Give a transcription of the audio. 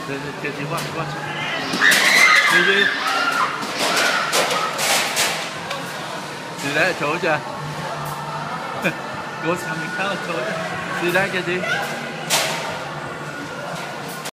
Cái gì watch. Cái gì? See that? I told ya. Go something else. I told ya. See that? Cái gì?